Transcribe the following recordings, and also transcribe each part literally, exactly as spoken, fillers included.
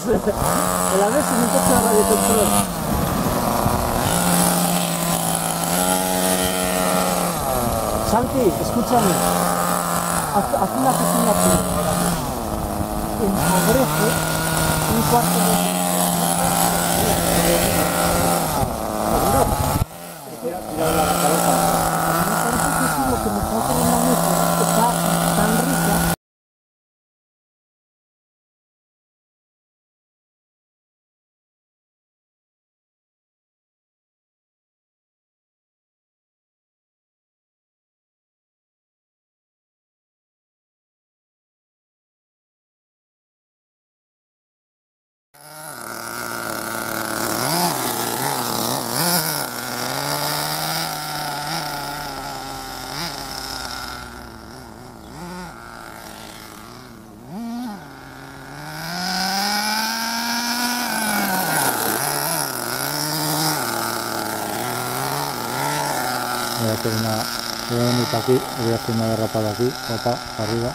El Aves es un coche de radiocontrol. Santi, escúchame. Haz, haz una pequeña prueba. Empobrece un cuarto de... Tira la cabeza. A mí me parece que es lo que me falta en la mesa. Está tan rica. Voy a hacer una, voy a venir para aquí, voy a hacer una derrapada aquí, opa, para arriba.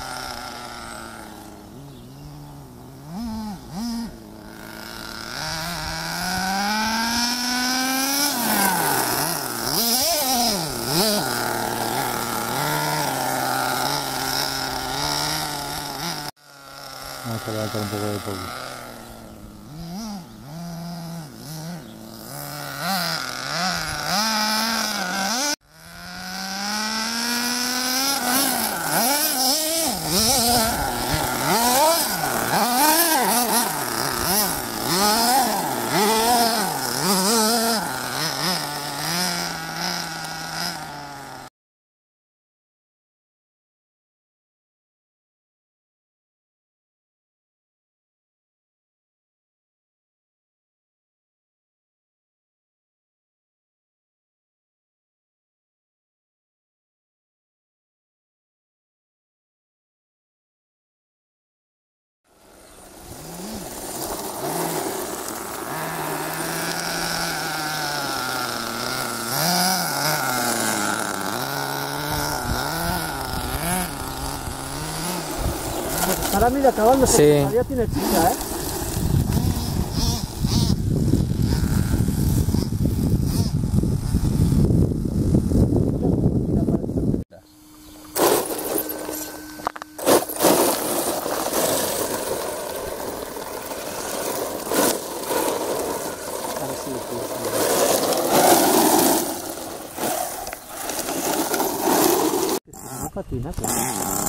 Vamos a levantar un poco de polvo. Ahora mira, acabando, Sí. todavía tiene chicha, ¿eh? Ahora sí, sí, sí. Es una patina, claro.